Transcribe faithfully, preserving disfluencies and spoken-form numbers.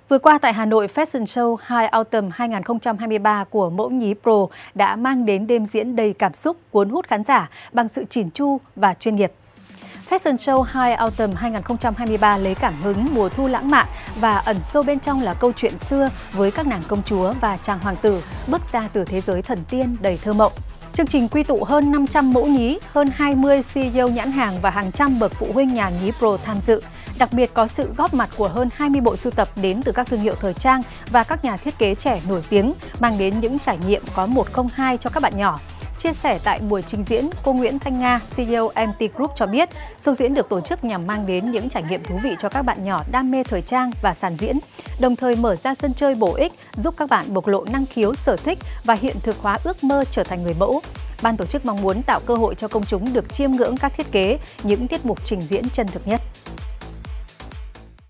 Vừa qua tại Hà Nội, Fashion Show High Autumn hai không hai ba của mẫu nhí Pro đã mang đến đêm diễn đầy cảm xúc, cuốn hút khán giả bằng sự chỉn chu và chuyên nghiệp. Fashion Show High Autumn hai không hai ba lấy cảm hứng mùa thu lãng mạn và ẩn sâu bên trong là câu chuyện xưa với các nàng công chúa và chàng hoàng tử bước ra từ thế giới thần tiên đầy thơ mộng. Chương trình quy tụ hơn năm trăm mẫu nhí, hơn hai mươi xê e ô nhãn hàng và hàng trăm bậc phụ huynh nhà nhí Pro tham dự. Đặc biệt có sự góp mặt của hơn hai mươi bộ sưu tập đến từ các thương hiệu thời trang và các nhà thiết kế trẻ nổi tiếng, mang đến những trải nghiệm có một không hai cho các bạn nhỏ. Chia sẻ tại buổi trình diễn, cô Nguyễn Thanh Nga, xê e ô em tê Group cho biết, show diễn được tổ chức nhằm mang đến những trải nghiệm thú vị cho các bạn nhỏ đam mê thời trang và sàn diễn, đồng thời mở ra sân chơi bổ ích giúp các bạn bộc lộ năng khiếu, sở thích và hiện thực hóa ước mơ trở thành người mẫu. Ban tổ chức mong muốn tạo cơ hội cho công chúng được chiêm ngưỡng các thiết kế, những tiết mục trình diễn chân thực nhất.